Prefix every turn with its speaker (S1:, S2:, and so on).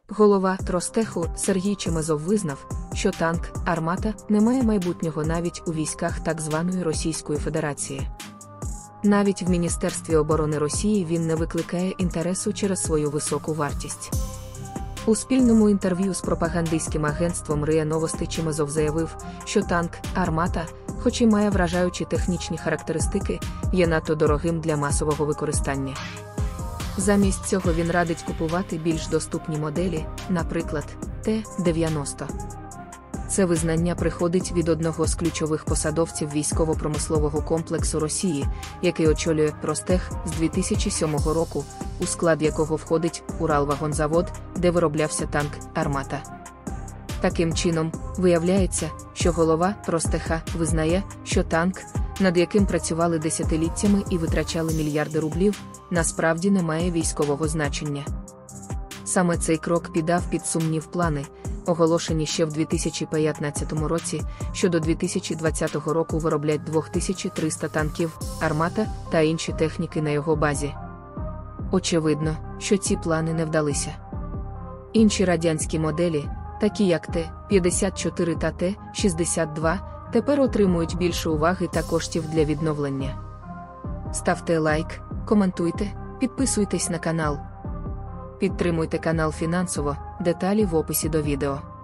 S1: Голова Ростеху Сергій Чемезов визнав, що танк «Армата» не має майбутнього навіть у військах так званої Російської Федерації. Навіть в Міністерстві оборони Росії він не викликає інтересу через свою високу вартість. У спільному інтерв'ю з пропагандистським агентством РИА Новости Чемезов заявив, що танк «Армата», хоч і має вражаючі технічні характеристики, є надто дорогим для масового використання. Замість цього він радить купувати більш доступні моделі, наприклад, Т-90. Це визнання приходить від одного з ключових посадовців військово-промислового комплексу Росії, який очолює Ростех з 2007 року, у склад якого входить Уралвагонзавод, де вироблявся танк «Армата». Таким чином, виявляється, що голова Ростеха визнає, що танк, над яким працювали десятиліттями і витрачали мільярди рублів, насправді не має військового значення. Саме цей крок піддав під сумнів плани, оголошені ще в 2015 році, що до 2020 року вироблять 2300 танків «Армата» та інші техніки на його базі. Очевидно, що ці плани не вдалися. Інші радянські моделі, такі як Т-54 та Т-62, тепер отримують більше уваги та коштів для відновлення. Ставте лайк, коментуйте, підписуйтесь на канал. Підтримуйте канал фінансово, деталі в описі до відео.